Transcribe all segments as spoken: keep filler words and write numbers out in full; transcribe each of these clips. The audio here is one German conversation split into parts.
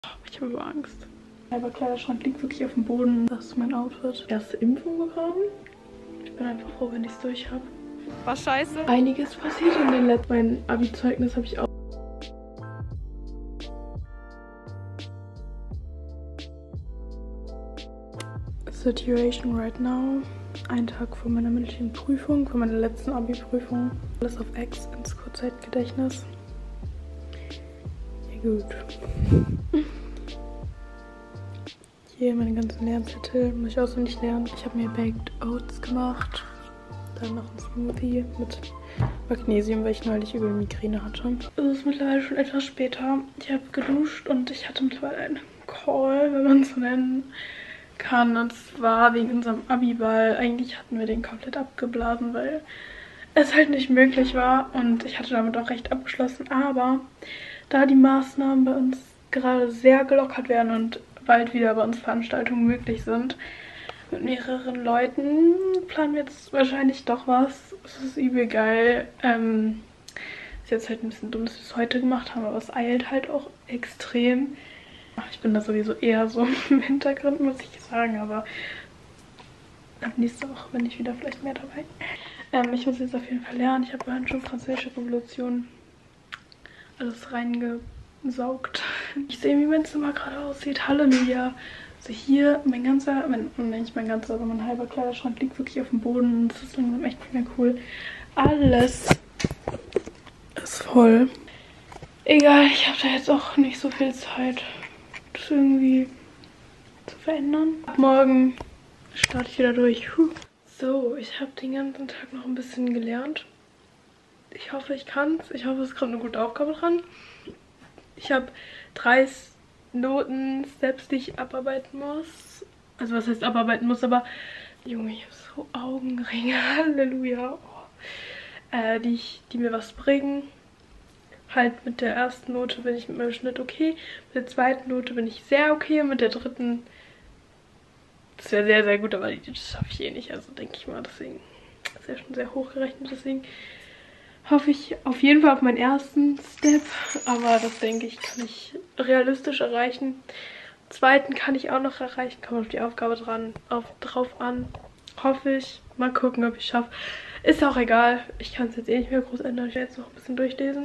Ich habe aber Angst. Mein Kleiderschrank liegt wirklich auf dem Boden. Das ist mein Outfit. Erste Impfung bekommen. Ich bin einfach froh, wenn ich es durch habe. War scheiße. Einiges passiert in den letzten. Mein Abi-Zeugnis habe ich auch. Situation right now. Ein Tag vor meiner mündlichen Prüfung, vor meiner letzten Abi-Prüfung. Alles auf Ex ins Kurzzeitgedächtnis. Ja gut. Hier meine ganzen Lernzettel. Muss ich auswendig lernen. Ich habe mir Baked Oats gemacht. Dann noch ein Smoothie mit Magnesium, weil ich neulich über Migräne hatte. Es ist mittlerweile schon etwas später. Ich habe geduscht und ich hatte mittlerweile einen Call, wenn man es so nennen kann. Und zwar wegen unserem Abi-Ball. Eigentlich hatten wir den komplett abgeblasen, weil es halt nicht möglich war. Und ich hatte damit auch recht abgeschlossen. Aber da die Maßnahmen bei uns gerade sehr gelockert werden und bald wieder bei uns Veranstaltungen möglich sind, mit mehreren Leuten planen wir jetzt wahrscheinlich doch was. Es ist übel geil. Ähm, ist jetzt halt ein bisschen dumm, dass wir es heute gemacht haben, aber es eilt halt auch extrem. Ach, ich bin da sowieso eher so im Hintergrund, muss ich sagen, aber ab nächste Woche bin ich wieder vielleicht mehr dabei. Ähm, ich muss jetzt auf jeden Fall lernen. Ich habe vorhin schon Französische Revolution alles reingesaugt. Ich sehe, wie mein Zimmer gerade aussieht. Halleluja. Also hier, mein ganzer, mein, nicht mein ganzer, aber mein halber Kleiderschrank liegt wirklich auf dem Boden. Das ist langsam echt nicht mehr cool. Alles ist voll. Egal, ich habe da jetzt auch nicht so viel Zeit, das irgendwie zu verändern. Ab morgen starte ich wieder durch. Puh. So, ich habe den ganzen Tag noch ein bisschen gelernt. Ich hoffe, ich kann es. Ich hoffe, es kommt eine gute Aufgabe dran. Ich habe drei Noten, Steps, die ich abarbeiten muss. Also was heißt abarbeiten muss, aber Junge, ich habe so Augenringe, Halleluja. Oh. Äh, die, ich, die mir was bringen. Halt mit der ersten Note bin ich mit meinem Schnitt okay. Mit der zweiten Note bin ich sehr okay. Und mit der dritten, das wäre sehr, sehr gut, aber das schaffe ich eh nicht. Also denke ich mal, deswegen ist ja schon sehr hoch gerechnet. Deswegen hoffe ich auf jeden Fall auf meinen ersten Step. Aber das denke ich, kann ich realistisch erreichen. Zweiten kann ich auch noch erreichen. Kommt auf die Aufgabe dran, auf, drauf an. Hoffe ich. Mal gucken, ob ich es schaffe. Ist auch egal. Ich kann es jetzt eh nicht mehr groß ändern. Ich werde jetzt noch ein bisschen durchlesen.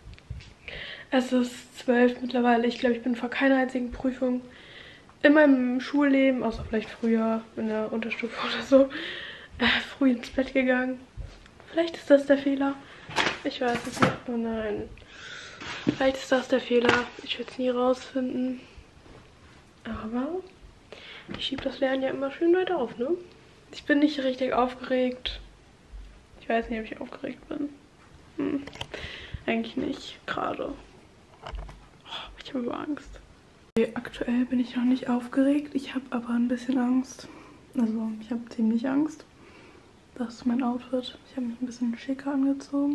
Es ist zwölf mittlerweile. Ich glaube, ich bin vor keiner einzigen Prüfung in meinem Schulleben, außer vielleicht früher in der Unterstufe oder so, äh, früh ins Bett gegangen. Vielleicht ist das der Fehler. Ich weiß es nicht. Oh nein. Vielleicht ist das der Fehler. Ich werde es nie rausfinden. Aber ich schiebe das Lernen ja immer schön weit auf, ne? Ich bin nicht richtig aufgeregt. Ich weiß nicht, ob ich aufgeregt bin. Hm. Eigentlich nicht, gerade. Oh, ich habe Angst. Okay, aktuell bin ich noch nicht aufgeregt. Ich habe aber ein bisschen Angst. Also, ich habe ziemlich Angst. Das ist mein Outfit. Ich habe mich ein bisschen schicker angezogen.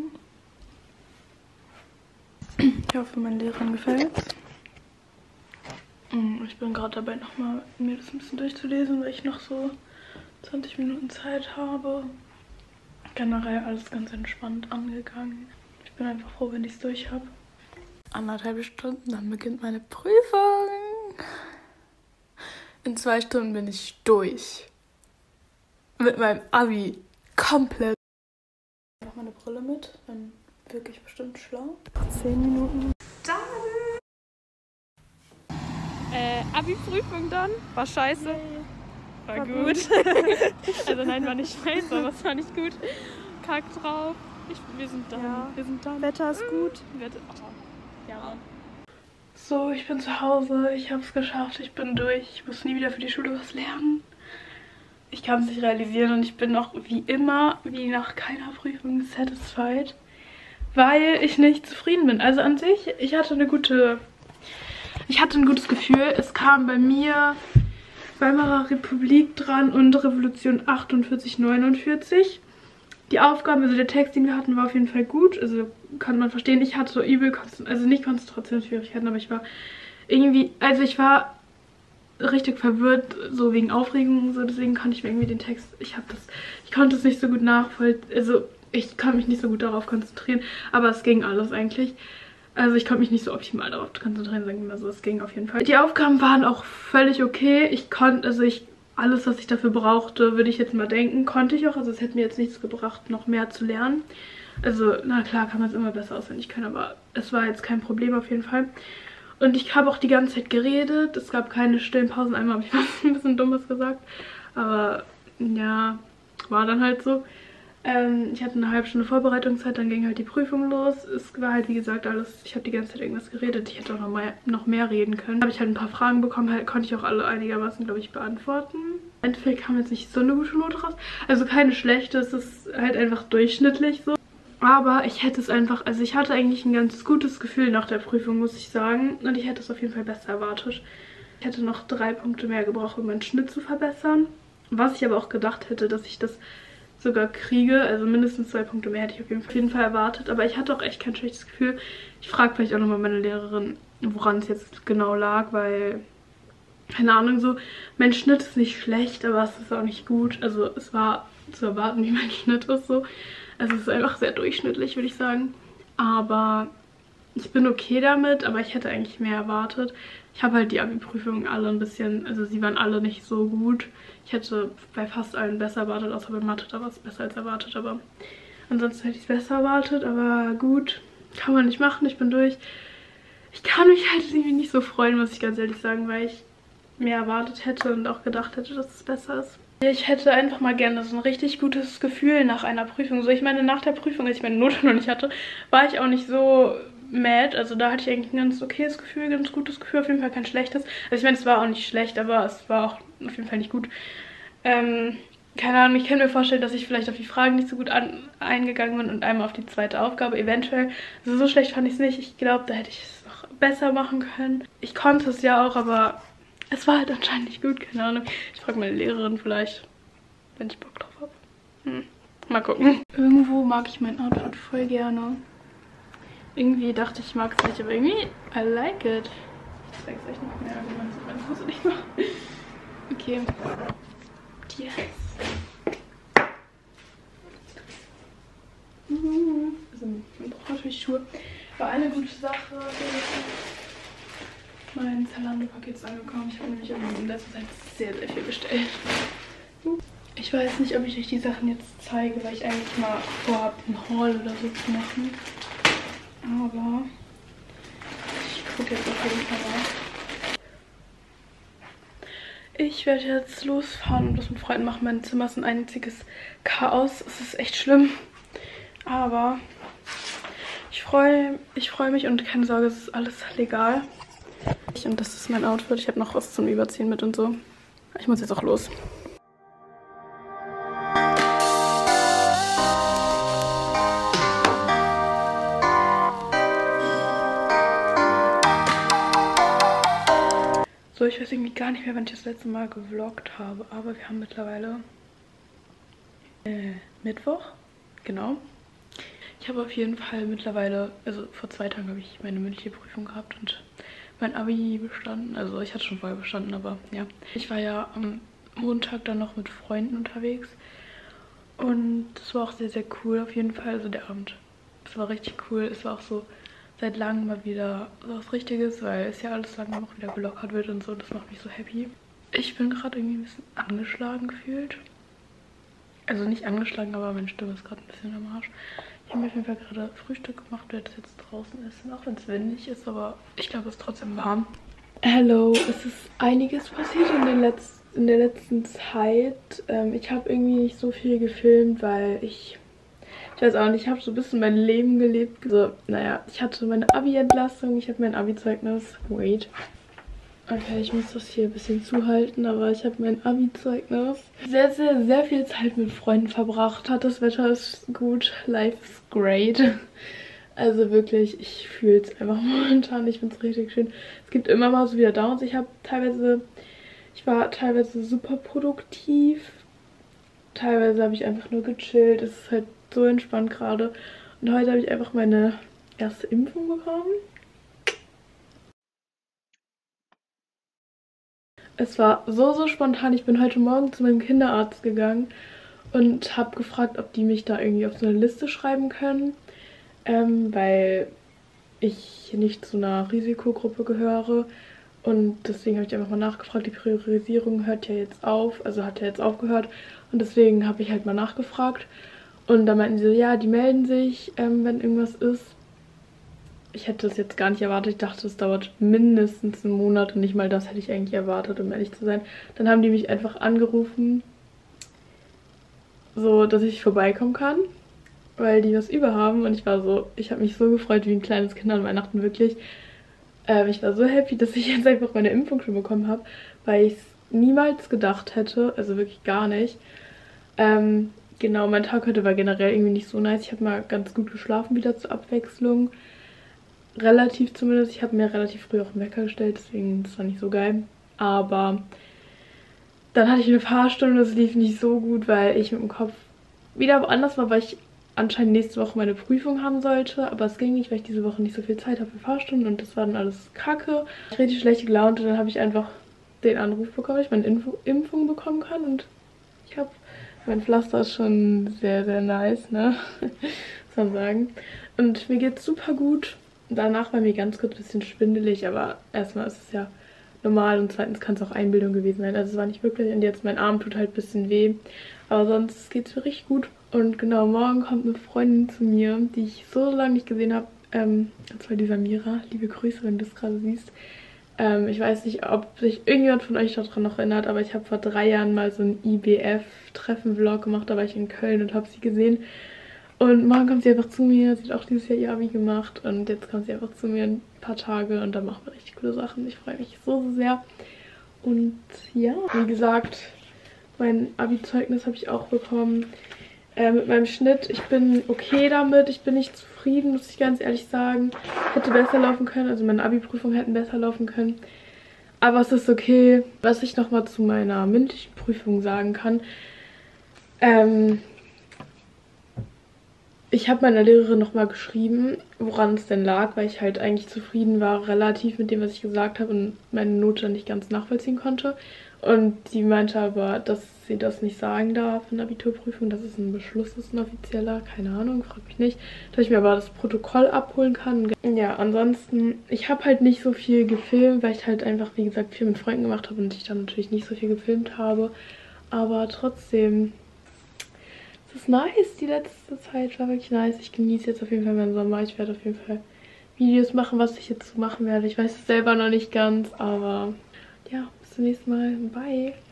Ich hoffe, meinen Lehrern gefällt es. Ich bin gerade dabei, nochmal mir das ein bisschen durchzulesen, weil ich noch so zwanzig Minuten Zeit habe. Generell alles ganz entspannt angegangen. Ich bin einfach froh, wenn ich es durch habe. Anderthalb Stunden, dann beginnt meine Prüfung. In zwei Stunden bin ich durch. Mit meinem Abi. Komplett. Ich mache meine Brille mit, dann wirke ich bestimmt schlau. Zehn Minuten. Dann. Äh, Abi-Prüfung dann? War scheiße. Yay. War, War gut. gut. Also nein, war nicht scheiße, aber es war nicht gut. Kack drauf. Ich, wir sind da. Ja. Wir sind da. Wetter ist gut. Wetter, oh. Ja, Mann. So, ich bin zu Hause. Ich habe es geschafft. Ich bin durch. Ich muss nie wieder für die Schule was lernen. Ich kann es nicht realisieren und ich bin noch wie immer, wie nach keiner Prüfung satisfied, weil ich nicht zufrieden bin. Also an sich, ich hatte eine gute, ich hatte ein gutes Gefühl. Es kam bei mir Weimarer Republik dran und Revolution achtundvierzig neunundvierzig. Die Aufgaben, also der Text, den wir hatten, war auf jeden Fall gut. Also kann man verstehen. Ich hatte so übel, also nicht Konzentrationsschwierigkeiten, aber ich war irgendwie, also ich war richtig verwirrt, so wegen Aufregung und so, deswegen konnte ich mir irgendwie den Text, ich habe das, ich konnte es nicht so gut nachvollziehen, also ich kann mich nicht so gut darauf konzentrieren, aber es ging alles eigentlich. Also ich konnte mich nicht so optimal darauf konzentrieren, sagen wir mal so, es ging auf jeden Fall. Die Aufgaben waren auch völlig okay. Ich konnte, also ich, alles, was ich dafür brauchte, würde ich jetzt mal denken, konnte ich auch. Also es hätte mir jetzt nichts gebracht, noch mehr zu lernen. Also, na klar, kann man es immer besser auswendig können, aber es war jetzt kein Problem auf jeden Fall. Und ich habe auch die ganze Zeit geredet. Es gab keine stillen Pausen. Einmal habe ich was ein bisschen Dummes gesagt. Aber ja, war dann halt so. Ähm, ich hatte eine halbe Stunde Vorbereitungszeit, dann ging halt die Prüfung los. Es war halt, wie gesagt, alles, ich habe die ganze Zeit irgendwas geredet. Ich hätte auch noch mehr, noch mehr reden können. Habe ich halt ein paar Fragen bekommen, halt, konnte ich auch alle einigermaßen, glaube ich, beantworten. Im Endeffekt kam jetzt nicht so eine gute Note raus. Also keine schlechte, es ist halt einfach durchschnittlich so. Aber ich hätte es einfach, also ich hatte eigentlich ein ganz gutes Gefühl nach der Prüfung, muss ich sagen. Und ich hätte es auf jeden Fall besser erwartet. Ich hätte noch drei Punkte mehr gebraucht, um meinen Schnitt zu verbessern. Was ich aber auch gedacht hätte, dass ich das sogar kriege. Also mindestens zwei Punkte mehr hätte ich auf jeden Fall, auf jeden Fall erwartet. Aber ich hatte auch echt kein schlechtes Gefühl. Ich frage vielleicht auch nochmal meine Lehrerin, woran es jetzt genau lag, weil, keine Ahnung, so, mein Schnitt ist nicht schlecht, aber es ist auch nicht gut. Also es war zu erwarten, wie mein Schnitt ist so. Also es ist einfach sehr durchschnittlich, würde ich sagen. Aber ich bin okay damit, aber ich hätte eigentlich mehr erwartet. Ich habe halt die Abi-Prüfungen alle ein bisschen, also sie waren alle nicht so gut. Ich hätte bei fast allen besser erwartet, außer bei Mathe, da war es besser als erwartet. Aber ansonsten hätte ich es besser erwartet, aber gut, kann man nicht machen, ich bin durch. Ich kann mich halt irgendwie nicht so freuen, muss ich ganz ehrlich sagen, weil ich mehr erwartet hätte und auch gedacht hätte, dass es besser ist. Ich hätte einfach mal gerne so ein richtig gutes Gefühl nach einer Prüfung. So, ich meine, nach der Prüfung, als ich meine Note noch nicht hatte, war ich auch nicht so mad. Also da hatte ich eigentlich ein ganz okayes Gefühl, ganz gutes Gefühl, auf jeden Fall kein schlechtes. Also ich meine, es war auch nicht schlecht, aber es war auch auf jeden Fall nicht gut. Ähm, keine Ahnung, ich kann mir vorstellen, dass ich vielleicht auf die Fragen nicht so gut an, eingegangen bin und einmal auf die zweite Aufgabe, eventuell. Also so schlecht fand ich es nicht. Ich glaube, da hätte ich es noch besser machen können. Ich konnte es ja auch, aber es war halt anscheinend nicht gut, keine Ahnung. Ich frage meine Lehrerin vielleicht, wenn ich Bock drauf habe. Hm. Mal gucken. Irgendwo mag ich mein Outfit voll gerne. Irgendwie dachte ich, ich mag es nicht, aber irgendwie, I like it. Ich zeige es euch noch mehr, wie man es auf meine Hose nicht macht. Okay. Yes. Also, man braucht natürlich Schuhe. War eine gute Sache. Mein Zalando-Paket ist angekommen. Ich habe nämlich in letzter Zeit sehr, sehr viel bestellt. Ich weiß nicht, ob ich euch die Sachen jetzt zeige, weil ich eigentlich mal vorhabe, einen Haul oder so zu machen. Aber ich gucke jetzt auf jeden Fall mal. Ich werde jetzt losfahren und das mit Freunden machen. Mein Zimmer ist ein einziges Chaos. Es ist echt schlimm. Aber ich freue ich freu mich und keine Sorge, es ist alles legal. Und das ist mein Outfit. Ich habe noch was zum Überziehen mit und so. Ich muss jetzt auch los. So, ich weiß irgendwie gar nicht mehr, wann ich das letzte Mal gevloggt habe. Aber wir haben mittlerweile äh, Mittwoch. Genau. Ich habe auf jeden Fall mittlerweile, also vor zwei Tagen habe ich meine mündliche Prüfung gehabt und mein Abi bestanden. Also ich hatte schon vorher bestanden, aber ja. Ich war ja am Montag dann noch mit Freunden unterwegs. Und das war auch sehr, sehr cool auf jeden Fall. Also der Abend. Es war richtig cool. Es war auch so seit langem mal wieder so was Richtiges, weil es ja alles langsam auch wieder gelockert wird und so. Das macht mich so happy. Ich bin gerade irgendwie ein bisschen angeschlagen gefühlt. Also nicht angeschlagen, aber meine Stimme ist gerade ein bisschen am Arsch. Ich habe mir auf jeden Fall gerade Frühstück gemacht, werde es jetzt draußen essen, auch wenn es windig ist, aber ich glaube, es ist trotzdem warm. Hello, es ist einiges passiert in, den Letz in der letzten Zeit. Ähm, ich habe irgendwie nicht so viel gefilmt, weil ich, ich weiß auch nicht, ich habe so ein bisschen mein Leben gelebt. Also, naja, ich hatte meine Abi-Entlassung, ich habe mein Abi-Zeugnis. Wait. Okay, ich muss das hier ein bisschen zuhalten, aber ich habe mein Abi-Zeugnis. Sehr, sehr, sehr viel Zeit mit Freunden verbracht. Hat das Wetter ist gut, life is great. Also wirklich, ich fühle es einfach momentan. Ich finde es richtig schön. Es gibt immer mal so wieder Downs. Ich habe teilweise, ich war teilweise super produktiv. Teilweise habe ich einfach nur gechillt. Es ist halt so entspannt gerade. Und heute habe ich einfach meine erste Impfung bekommen. Es war so, so spontan. Ich bin heute Morgen zu meinem Kinderarzt gegangen und habe gefragt, ob die mich da irgendwie auf so eine Liste schreiben können. Ähm, weil ich nicht zu einer Risikogruppe gehöre. Und deswegen habe ich einfach mal nachgefragt. Die Priorisierung hört ja jetzt auf, also hat ja jetzt aufgehört. Und deswegen habe ich halt mal nachgefragt. Und da meinten sie so, ja, die melden sich, ähm, wenn irgendwas ist. Ich hätte das jetzt gar nicht erwartet. Ich dachte, es dauert mindestens einen Monat und nicht mal das hätte ich eigentlich erwartet, um ehrlich zu sein. Dann haben die mich einfach angerufen, so, dass ich vorbeikommen kann, weil die was über haben. Und ich war so, ich habe mich so gefreut wie ein kleines Kind an Weihnachten, wirklich. Ähm, ich war so happy, dass ich jetzt einfach meine Impfung schon bekommen habe, weil ich es niemals gedacht hätte, also wirklich gar nicht. Ähm, genau, mein Tag heute war generell irgendwie nicht so nice. Ich habe mal ganz gut geschlafen wieder zur Abwechslung. Relativ zumindest. Ich habe mir relativ früh auch einen Wecker gestellt, deswegen das war nicht so geil. Aber dann hatte ich eine Fahrstunde und das lief nicht so gut, weil ich mit dem Kopf wieder woanders war, weil ich anscheinend nächste Woche meine Prüfung haben sollte. Aber es ging nicht, weil ich diese Woche nicht so viel Zeit habe für Fahrstunden und das war dann alles kacke. Ich hatte richtig schlechte gelaunt und dann habe ich einfach den Anruf bekommen, dass ich meine Info Impfung bekommen kann und ich habe... Mein Pflaster ist schon sehr, sehr nice, ne? Muss man sagen. Und mir geht's super gut. Danach war mir ganz kurz ein bisschen schwindelig, aber erstmal ist es ja normal und zweitens kann es auch Einbildung gewesen sein. Also es war nicht wirklich und jetzt mein Arm tut halt ein bisschen weh. Aber sonst geht's mir richtig gut. Und genau, morgen kommt eine Freundin zu mir, die ich so lange nicht gesehen habe. Ähm, und zwar die Samira. Liebe Grüße, wenn du es gerade siehst. Ähm, ich weiß nicht, ob sich irgendjemand von euch daran noch erinnert, aber ich habe vor drei Jahren mal so einen I B F-Treffen-Vlog gemacht. Da war ich in Köln und habe sie gesehen. Und morgen kommt sie einfach zu mir. Sie hat auch dieses Jahr ihr Abi gemacht. Und jetzt kommt sie einfach zu mir ein paar Tage. Und dann machen wir richtig coole Sachen. Ich freue mich so, so sehr. Und ja, wie gesagt, mein Abi-Zeugnis habe ich auch bekommen. Äh, mit meinem Schnitt. Ich bin okay damit. Ich bin nicht zufrieden, muss ich ganz ehrlich sagen. Hätte besser laufen können. Also meine Abi-Prüfungen hätten besser laufen können. Aber es ist okay. Was ich nochmal zu meiner mündlichen Prüfung sagen kann. Ähm... Ich habe meiner Lehrerin nochmal geschrieben, woran es denn lag, weil ich halt eigentlich zufrieden war, relativ mit dem, was ich gesagt habe und meine Note nicht ganz nachvollziehen konnte. Und die meinte aber, dass sie das nicht sagen darf in der Abiturprüfung, dass es ein Beschluss ist, ein offizieller, keine Ahnung, frag mich nicht. Dass ich mir aber das Protokoll abholen kann. Ja, ansonsten, ich habe halt nicht so viel gefilmt, weil ich halt einfach, wie gesagt, viel mit Freunden gemacht habe und ich dann natürlich nicht so viel gefilmt habe. Aber trotzdem... Es ist nice, die letzte Zeit war wirklich nice. Ich genieße jetzt auf jeden Fall meinen Sommer. Ich werde auf jeden Fall Videos machen, was ich jetzt so machen werde. Ich weiß es selber noch nicht ganz, aber ja, bis zum nächsten Mal. Bye!